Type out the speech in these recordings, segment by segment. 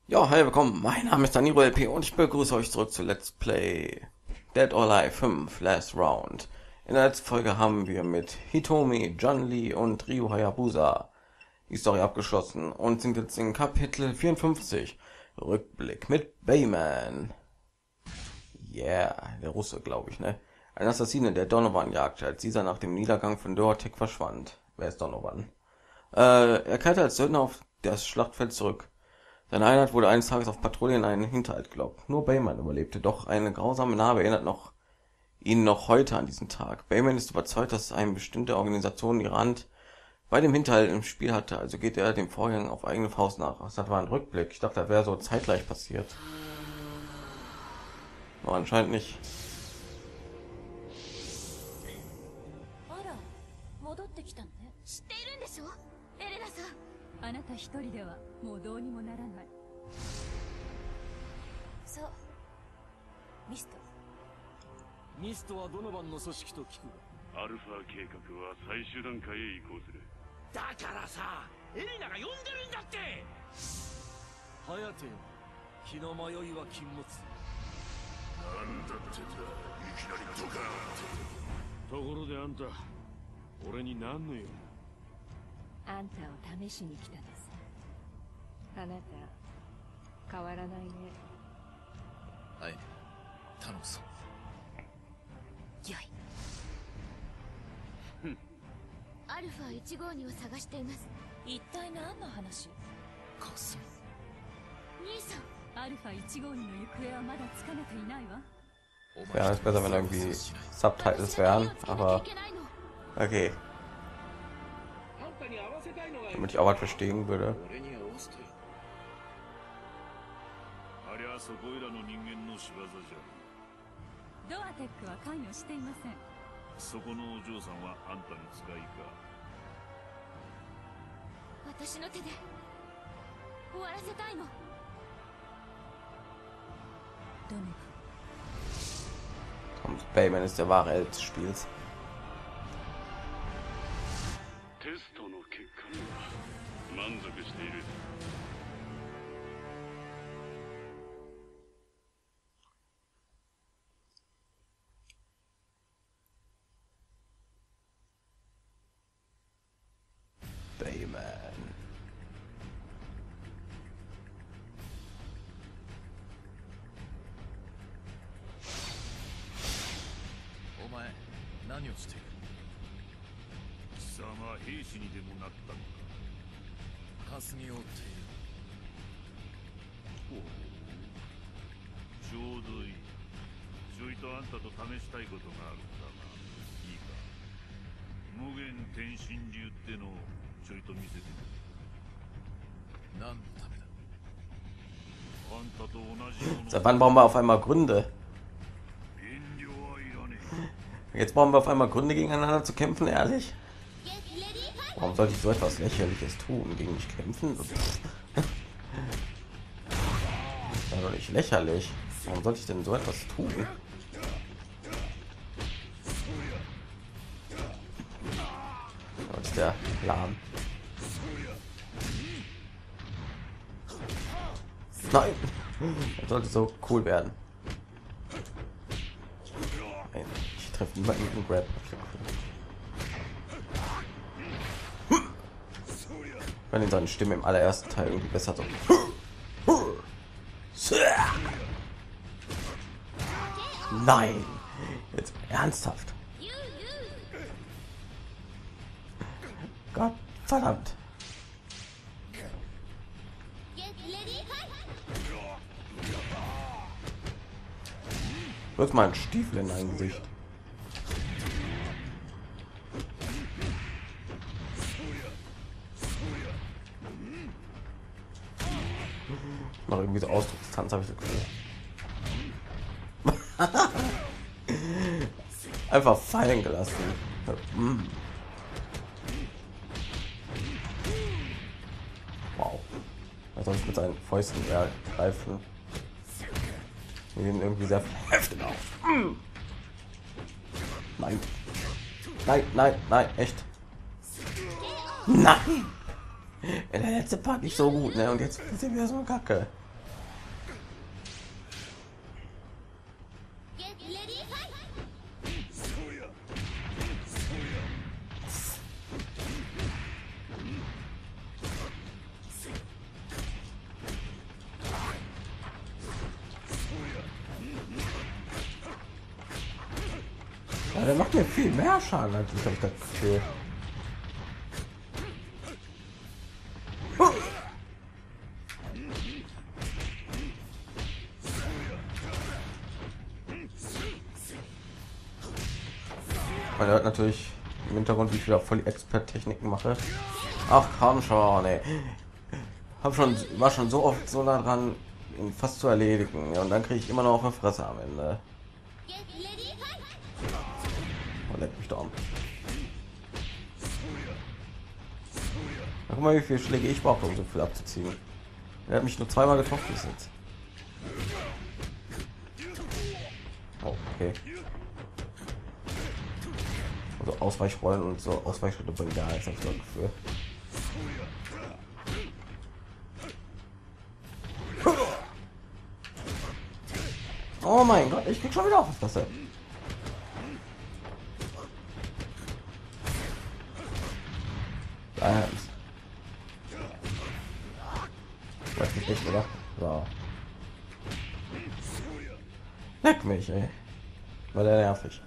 Ja, hi, willkommen. Mein Name ist Danilo LP und ich begrüße euch zurück zu Let's Play Dead or Alive 5 Last Round. In der letzten Folge haben wir mit Hitomi, John Lee und Ryu Hayabusa die Story abgeschlossen und sind jetzt in Kapitel 54. Rückblick mit Bayman. Yeah, der Russe, glaube ich, ne? Ein Assassine, der Donovan jagte, als dieser nach dem Niedergang von Doatek verschwand. Wer ist Donovan? Er kehrte als Söldner auf das Schlachtfeld zurück. Seine Einheit wurde eines Tages auf Patrouille in einen Hinterhalt gelockt. Nur Bayman überlebte, doch eine grausame Narbe erinnert ihn noch heute an diesen Tag. Bayman ist überzeugt, dass eine bestimmte Organisation ihre Hand bei dem Hinterhalt im Spiel hatte, also geht er dem Vorgang auf eigene Faust nach. Das war ein Rückblick. Ich dachte, das wäre so zeitgleich passiert. Aber anscheinend nicht. あら、戻ってきたのね。知っているんでしょ、エレナさん。あなた一人ではもうどうにもならない。そう、ミスト。 ミストはドノバンの組織と聞くが。 アルファ計画は最終段階へ移行する。 だからさ、エレナが呼んでるんだって。 ハヤテよ、気の迷いは禁物。 なんだってんだ、いきなりドカーンって。ところであんた、俺に何の用？ あんたを試しに来たのさ。あなた変わらないね。 はい、頼むぞ。 よい。アルファ152を探しています。一体何の話？ かすみ。 兄さん。アルファ152の行方はまだつかめていないわ。 Ja, ist besser, wenn irgendwie Subtitles wären, aber okay. Damit ich auch was verstehen würde. ありゃそこいらの人間の仕業じゃ。 ドアテックは関与していません。 そこのお嬢さんはあんたの使いか。 私の手で終わらせたいの。 Und Bayman ist der wahre Held des Spiels. テストの結果には満足している。 Bayman. お前、何をしている？ 貴様兵士にでもなったのか。 霞を追っている。 ちょうどいい。ちょいとあんたと試したいことがあるんだが、いいか。無限天神流ってのをちょいと見せてくれ。 何のためだ？ あんたと同じもの。 Seit wann brauchen wir auf einmal Gründe? 遠慮はいらねえ。 Jetzt brauchen wir auf einmal Gründe gegeneinander zu kämpfen, ehrlich? Warum sollte ich so etwas Lächerliches tun? Gegen mich kämpfen? Das ist doch nicht lächerlich. Warum sollte ich denn so etwas tun? Was ist der Plan? Nein! Das sollte so cool werden. Nein, ich treffe niemanden mit dem Grab. Wenn in seine Stimme im allerersten Teil irgendwie besser so. Nein, jetzt ernsthaft. Gott verdammt. Wirf mal einen Stiefel in dein Gesicht. Noch irgendwie so Ausdruckstanz, habe ich so Gefühl. Einfach fallen gelassen. Wow. Er soll mit seinen Fäusten greifen. Wir nehmen irgendwie sehr heftig auf. Nein. Nein, nein, nein, echt. Nein. Der letzte Part nicht so gut, ne? Und jetzt sind wir so kacke. Ja, der macht mir viel mehr Schaden als ich, habe ich das Gefühl. Man hört natürlich im Hintergrund, wie ich wieder voll die Expert-Techniken mache. Ach komm schon, ey. War schon so oft so nah dran, ihn fast zu erledigen. Ja, und dann kriege ich immer noch auf eine Fresse am Ende. Oh, leck mich doch. Guck mal, wie viele Schläge ich brauche, um so viel abzuziehen. Er hat mich nur zweimal getroffen bis jetzt. Oh, okay. Also Ausweichrollen und so Ausweichschritte bringen gar nichts, habe ich das Gefühl. Oh mein Gott, ich krieg schon wieder auf das. Weiß nicht echt, oder? So. Leck mich, ey. War der nervig.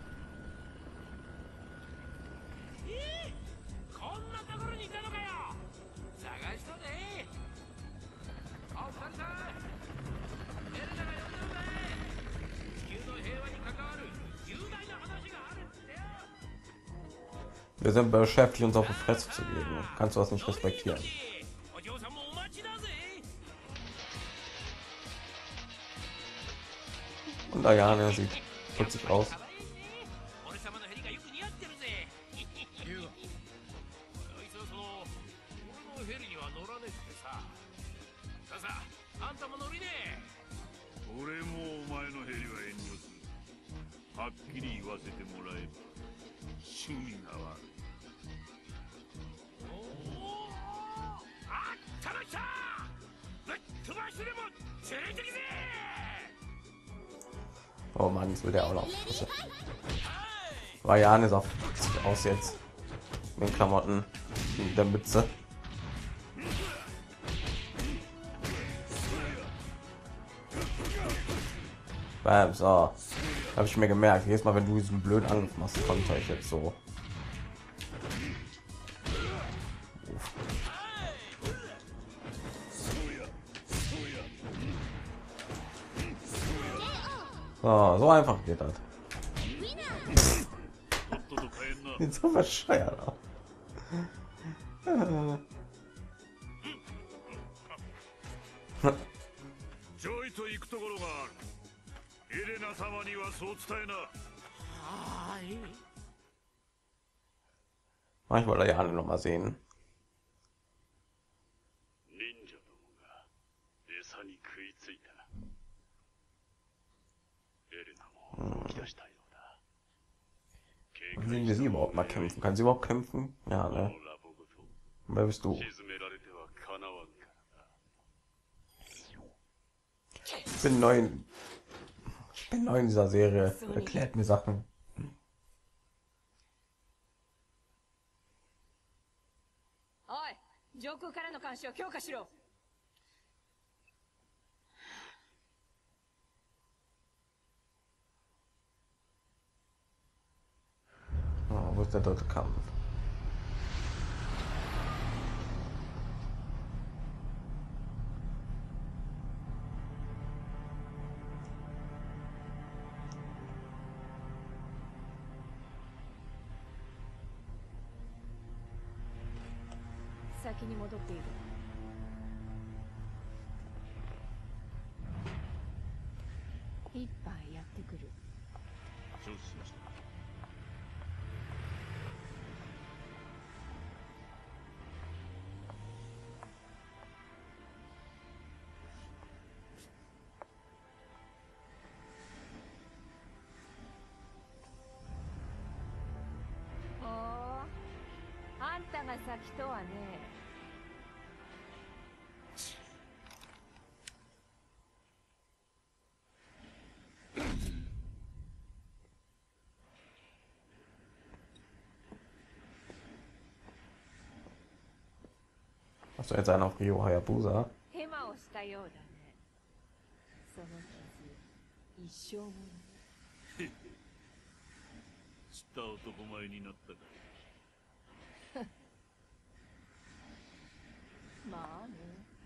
こんなところにいたのかよ。探しとね。あ、二人さん。エレナが呼んだんだい。地球の平和に関わる重大な話があるってよ。 Wir sind beschäftigt, uns auf die Fresse zu legen. Kannst du das nicht respektieren? お嬢さんもお待ちだぜ。 Und Ayane sieht putzig aus. 俺様のヘリがよく似合ってるぜ。あいつはその俺のヘリには乗らねえってさ。さあさあ、あんたも乗りねえ。 俺もお前のヘリは遠慮する。はっきり言わせてもらえば趣味が悪い。 あったました。ぶっ飛ばしてでも連れてきぜ。 Oh Mann, jetzt will der auch noch. Ayane ist auch putzig aus jetzt. Mit den Klamotten, mit der Mütze. Bam, so. Habe ich mir gemerkt. Jedes Mal, wenn du diesen blöden Angriff machst, konnte ich jetzt so. So einfach geht das. Sieht so bescheuert aus. ちょいと行くところがある。エレナ様にはそう伝えな。 はい。 Ich wollte ja alle noch mal sehen. 忍者どもが餌に食いついた。エレナも動き出したようだ。 Sehen wir sie überhaupt mal kämpfen? Kann sie überhaupt kämpfen? Ja, ne? Wer bist du? Ich bin neu in dieser Serie. Erklärt mir Sachen. Oi, 上空からの監視を強化しろ。 Oh, wo ist der dritte Kampf? 先に戻っている。一杯やってくる。 承知しました。 ほう、あんたが先とはね。 Hast du jetzt einen auf Rio Hayabusa? ヘマをしたようだね。その傷、一生もの。 失った男前になったか。 まあね。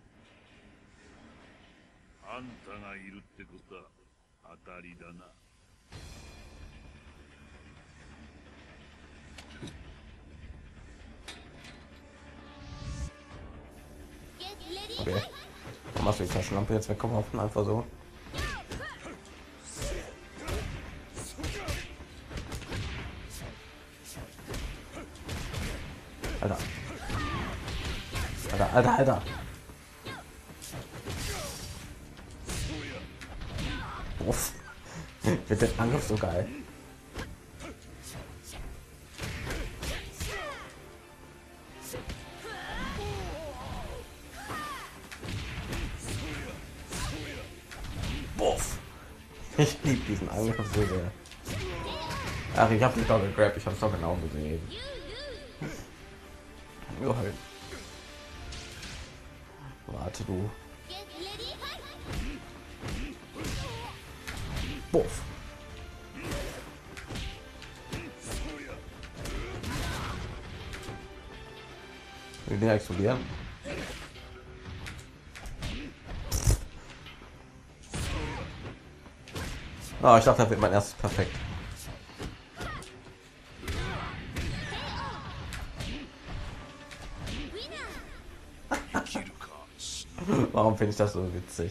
あんたがいるってことは当たりだな。 Okay. Machst du die Taschenlampe jetzt weggeworfen, einfach so? Alter. Alter, Alter, Alter. Uff. Wird der Angriff so geil. Buff. Ich liebe diesen Angriff so sehr. Ach, ich habe nicht doch gegrabt, ich habe es doch genau gesehen. Halt. Warte du. Buff. Die Dinger explodieren. Oh, ich dachte, das wird mein erstes perfekt. Warum finde ich das so witzig?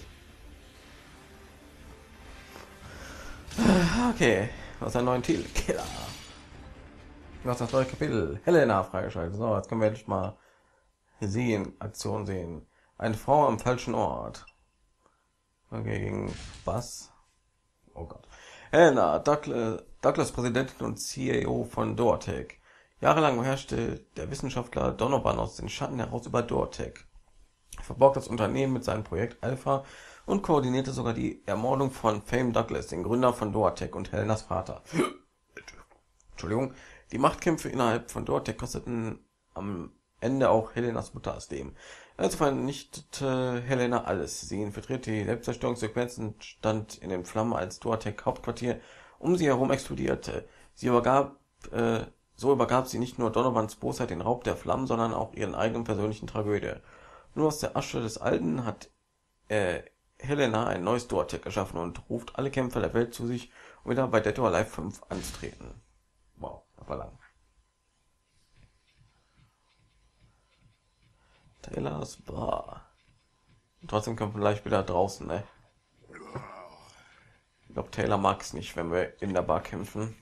Okay, was ein neuen Titel. Killer. Was das neue Kapitel? Helena freigeschaltet. So, jetzt können wir endlich mal sehen, Aktion sehen. Eine Frau am falschen Ort. Okay, gegen was? Oh Gott. Helena, Douglas Präsidentin und CEO von Dortec. Jahrelang herrschte der Wissenschaftler Donovan aus den Schatten heraus über Dortec. Er verborg das Unternehmen mit seinem Projekt Alpha und koordinierte sogar die Ermordung von Fame Douglas, den Gründer von Dortec und Helenas Vater. Entschuldigung. Die Machtkämpfe innerhalb von Dortec kosteten am Ende auch Helenas Mutter das Leben. Also vernichtete Helena alles. Sie infiltrierte die Selbstzerstörungssequenz und stand in den Flammen, als Dortec Hauptquartier um sie herum explodierte. So übergab sie nicht nur Donovans Bosheit den Raub der Flammen, sondern auch ihren eigenen persönlichen Tragödie. Nur aus der Asche des Alten hat Helena ein neues Dortec geschaffen und ruft alle Kämpfer der Welt zu sich, um wieder bei Dead or Alive 5 anzutreten. Wow, das war lang. Taylors Bar. Trotzdem kommt man gleich wieder draußen, ne? Ich glaube, Taylor mag es nicht, wenn wir in der Bar kämpfen.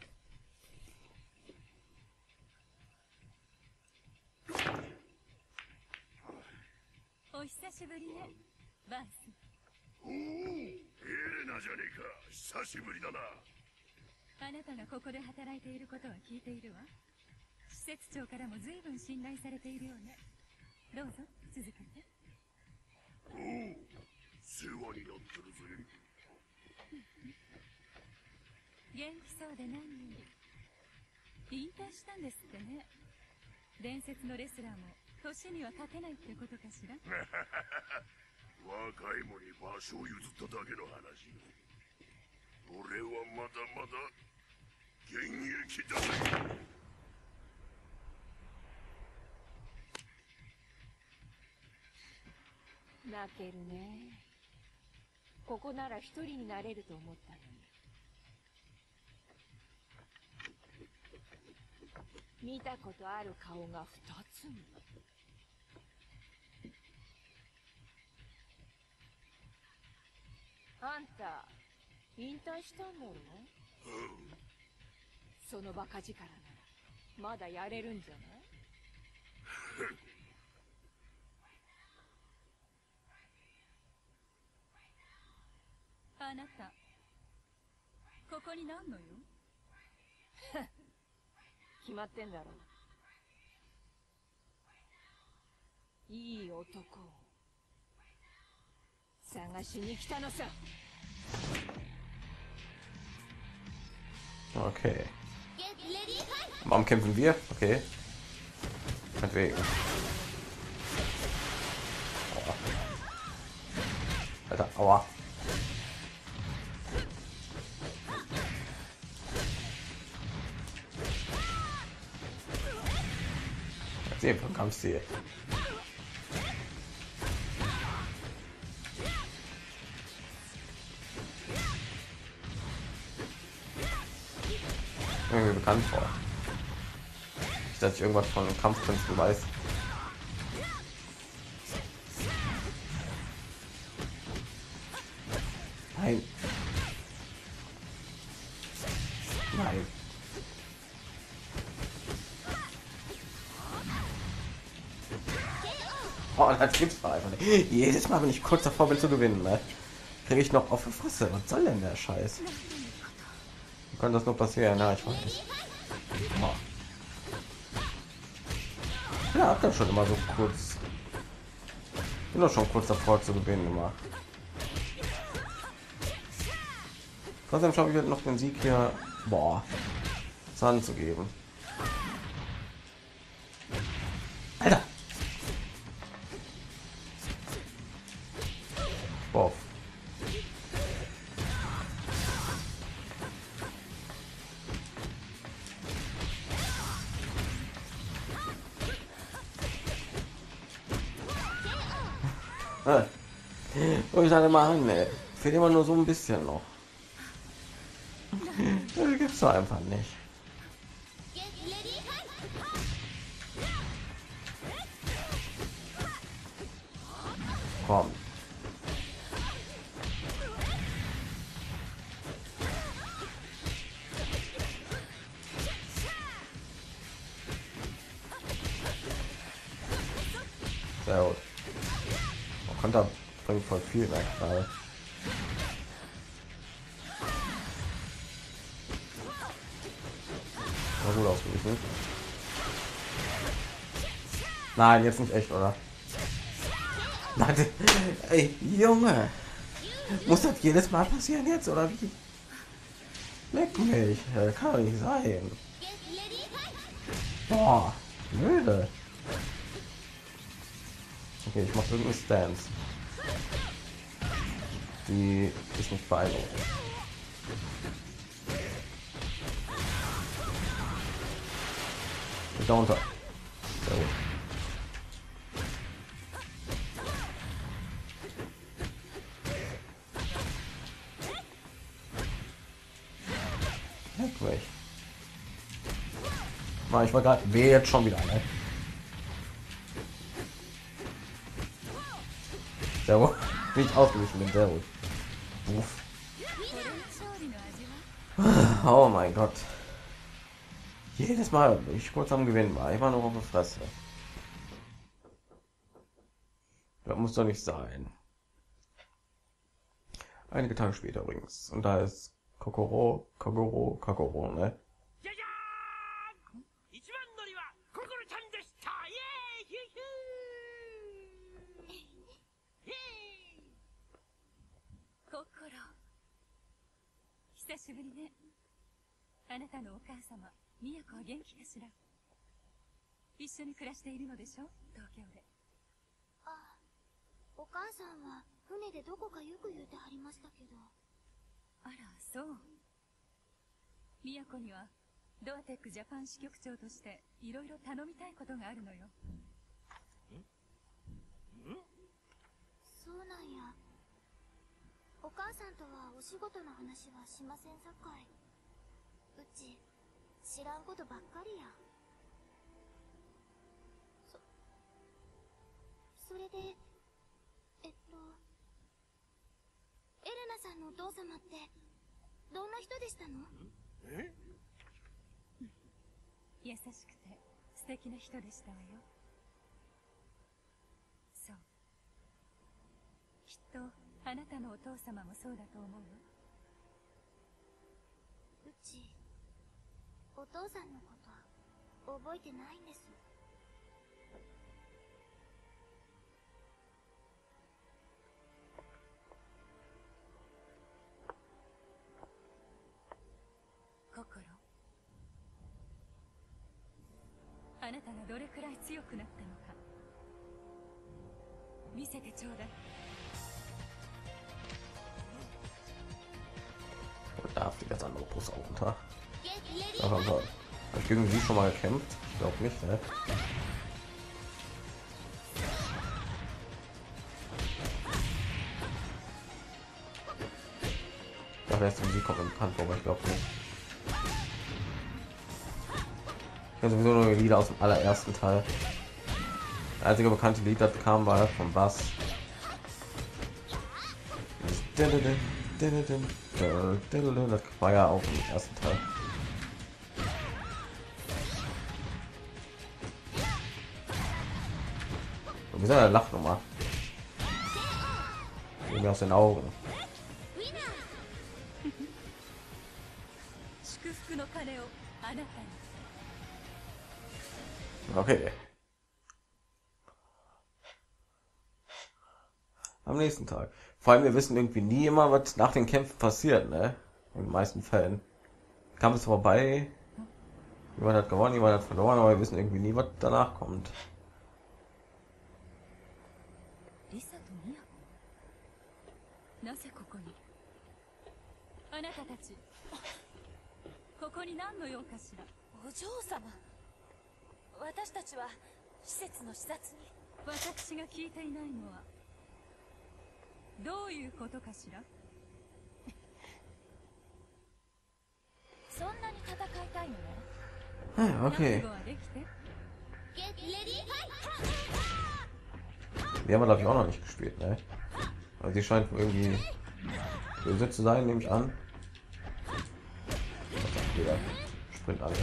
泣けるね。ここなら一人になれると思ったのに。見たことある顔が2つも。あんた引退したんだろう？そのバカ力ならまだやれるんじゃない？あなた、ここになんのよ？決まってんだろう。いい男を探しに来たのさ。 Okay. Warum kämpfen wir? Okay. Meinetwegen. Aua. Alter, aua. System von Kampfstil. Irgendwie bekannt vor. Ich, dass ich irgendwas von Kampfkünsten weiß. Nein. Nein. Oh, das gibt's doch einfach nicht. Jedes Mal, wenn ich kurz davor bin zu gewinnen, ne, kriege ich noch auf die Fresse. Was soll denn der Scheiß? Wie kann das nur passieren? Ja, ich weiß nicht. Oh. Ja, hab das schon immer so kurz. Bin doch schon kurz davor zu gewinnen immer. Trotzdem schaffe ich noch den Sieg hier, boah, Zahn zu geben. Alter. Boah. Und ich sage mal an, ey. Fehlt immer nur so ein bisschen noch. Das gibt's doch einfach nicht. Komm. Sehr gut. Man konnte bringt voll viel weg gerade. War gut ausgewichen. Nein, jetzt nicht echt, oder? Nein, ey, Junge. Muss das jedes Mal passieren jetzt, oder wie? Leck mich, kann doch nicht sein. Boah, blöde. Okay, ich mache irgendeine Stance. Die ist nicht beeindruckend. Darunter. Sehr gut. Weg. Ich war gerade jetzt schon wieder, ne? Sehr gut. Wie ich ausgewichen bin, sehr gut. Uff. Oh mein Gott. Jedes Mal, wenn ich kurz am Gewinnen war, immer noch auf der Fresse. Das muss doch nicht sein. Einige Tage später übrigens. Und da ist Kokoro, ne? 一番乗りはココロちゃんでしたイエーイヒューヒューココロ、久しぶりね。あなたのお母様ミヤコは元気かしら。一緒に暮らしているのでしょ、東京で。 あ、お母さんは船でどこかよく言うてはりましたけど。 あら、そう。ミヤコにはドアテックジャパン支局長としていろいろ頼みたいことがあるのよ。 そうなんや。お母さんとはお仕事の話はしませんさかい。うち知らんことばっかりや。それでエレナさんのお父様ってどんな人でしたの？ 優しくて素敵な人でしたわよ。そう。きっとあなたのお父様もそうだと思うよ。 うちお父さんのこと覚えてないんです。 ココロ、あなたがどれくらい強くなったのか見せてちょうだい。 Darf die ganz andere Brust auch runter. Aber habe ich gegen sie schon mal gekämpft? Ich glaube nicht, ne? der erste Musik kommt mir bekannt vor, aber ich glaube nicht. Ich kenne sowieso nur die Lieder aus dem allerersten Teil. Der einzige bekannte Lied, das kam, war vom Bass. Das war ja auch im ersten Teil. Und wie soll er lacht nochmal? Irgendwie aus den Augen. 祝福の鐘をあなたに Okay. Am nächsten Tag. Vor allem, wir wissen irgendwie nie immer, was nach den Kämpfen passiert, ne? In den meisten Fällen. Kam es vorbei, jemand hat gewonnen, jemand hat verloren, aber wir wissen irgendwie nie, was danach kommt. リサとミヤコなぜここにあなたたちここに何の用かしらお嬢様私たちは施設の視察に私が聞いていないのはどういうことかしらそんなに戦いたいのね Okay. 覚悟はできて Die haben wir, glaube ich, auch noch nicht gespielt, ne? Also die scheint irgendwie böse zu sein, nehme ich an. Jeder springt alles.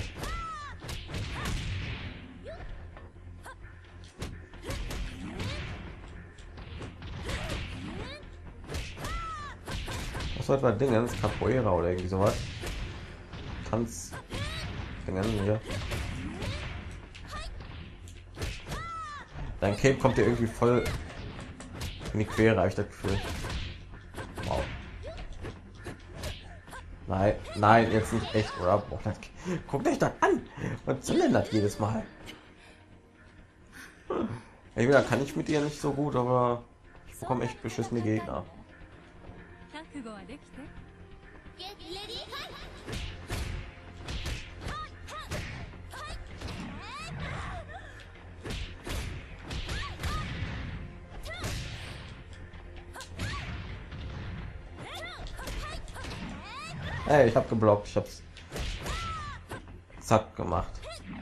Was sollte man Dingen? Capoeira oder irgendwie sowas? Tanz. Dingen hier. Dein Cape kommt dir irgendwie voll in die Quere, habe ich das Gefühl. Wow. Nein, nein, jetzt nicht echt, oder? Boah, guckt euch das an. Was soll denn das jedes Mal? Entweder kann ich mit ihr nicht so gut, aber ich bekomme echt beschissene Gegner. 覚悟はできて Hey, ich habe geblockt, ich hab's zack gemacht.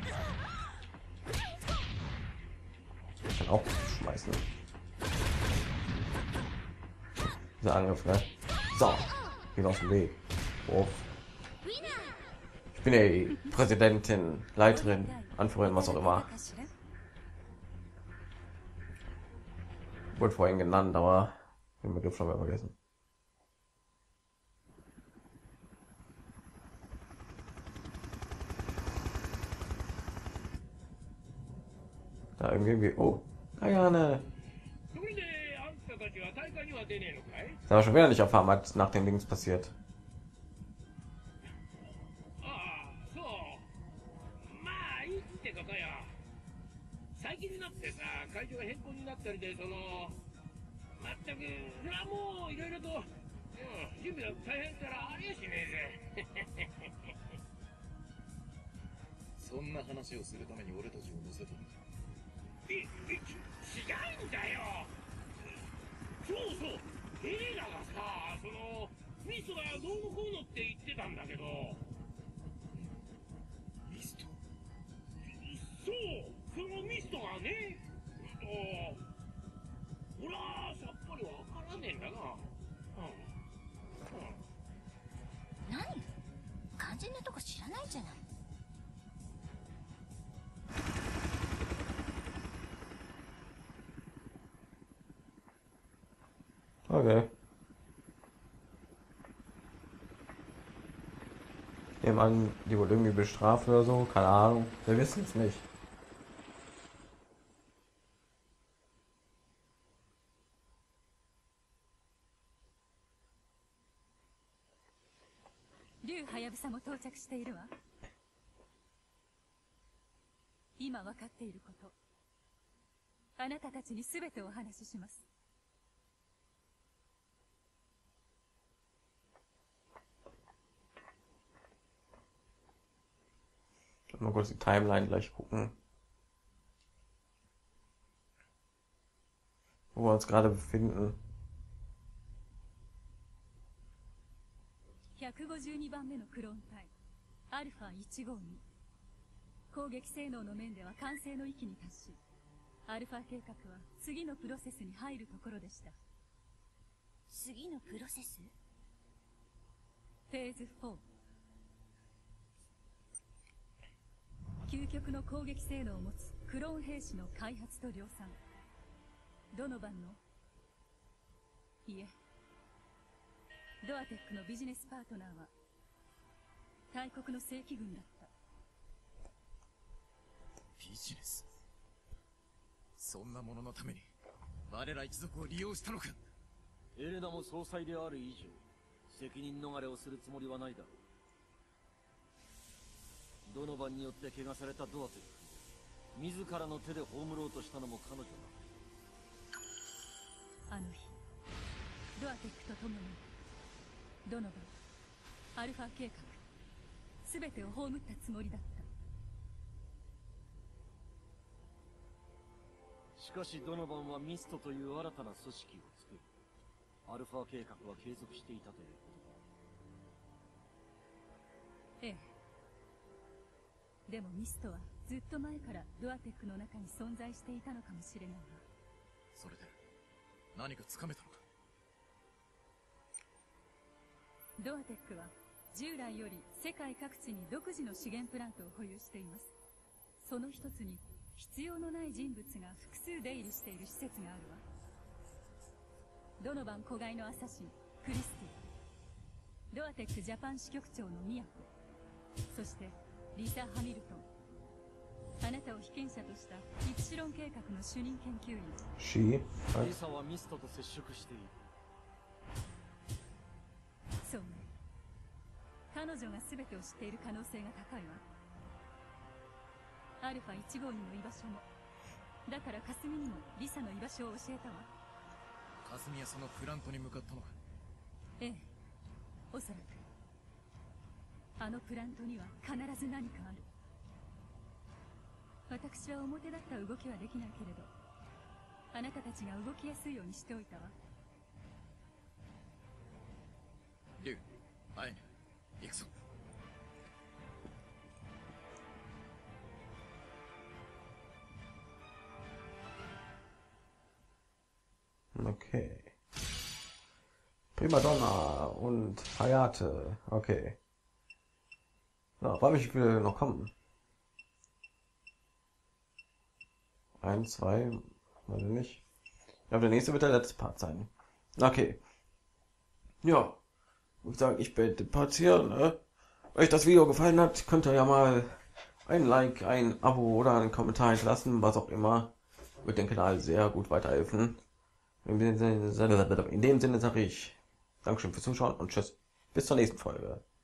Ich kann auch schmeißen. Dieser Angriff, ne? So, geht aus dem Weg. Oh. Ich bin die Präsidentin, Leiterin, Anführerin, was auch immer. Wurde vorhin genannt, aber den Begriff schon mal vergessen. Da irgendwie, oh, Kayane. Das war schon wieder nicht erfahren, was nach den Dings passiert. 最近になってさ、会場が変更になったりで、まったく、それはもういろいろと、準備が大変からありやしねえぜ。 そんな話をするために俺たちを乗せたのか。 違うんだよ。そうそう、エレナがさ、ミストがどうのこうのって言ってたんだけど。 ミスト？ そう、そのミストがね、俺はさっぱりわからねえんだな。 何肝心なとこ知らないじゃない Okay. Ich nehme an, die wurde irgendwie bestraft oder so, keine Ahnung. Wir wissen es nicht. Ryu Hayabusa も到着しているわ。今分かっていること、あなたたちにすべてお話しします。 Mal kurz die Timeline gleich gucken, wo wir uns gerade befinden. 152番目のクローン体アルファ152。攻撃性能の面では完成の域に達し、アルファ計画は次のプロセスに入るところでした。 次のプロセス？ フェーズ4。究極の攻撃性能を持つクローン兵士の開発と量産。ドノバンの、いえ、ドアテックのビジネスパートナーは大国の正規軍だった。 ビジネス？そんなもののために我ら一族を利用したのか。 エレナも総裁である以上、責任逃れをするつもりはないだろう。ドノバンによって怪我されたドアテック、自らの手で葬ろうとしたのも彼女だ。 あの日、ドアテックと共にドノバン、アルファ計画、全てを葬ったつもりだった。 しかしドノバンはミストという新たな組織を作る。アルファ計画は継続していたということだ。 ええ。でもミストはずっと前からドアテックの中に存在していたのかもしれないわ。 それで何かつかめたのか。 ドアテックは従来より世界各地に独自の資源プラントを保有しています。その一つに必要のない人物が複数出入りしている施設があるわ。ドノバン子飼いのアサシンクリスティ、ドアテックジャパン支局長のミヤコ、そしてリサ・ハミルトン。あなたを被験者としたイプシロン計画の主任研究員。 リサはミストと接触している。 そうね。彼女が全てを知っている可能性が高いわ。アルファ152の居場所も。だから霞にもリサの居場所を教えたわ。 霞はそのプラントに向かったのか。 ええ、おそらく。あのプラントには必ず何かある。私は表立った動きはできないけれど、あなたたちが動きやすいようにしておいたわ。 リュウ、アイヌ、行くぞ。 Okay. Primadonna und Hayate. Okay. Na, frage mich, wie viele noch kommen. 1, 2, weiß ich nicht. Ich glaube, der nächste wird der letzte Part sein. Okay. Ja. Ich sage, ich beende den Part hier. Ne? Wenn euch das Video gefallen hat, könnt ihr ja mal ein Like, ein Abo oder einen Kommentar hinterlassen, was auch immer. Wird den Kanal sehr gut weiterhelfen. In dem Sinne sage ich Dankeschön fürs Zuschauen und tschüss. Bis zur nächsten Folge.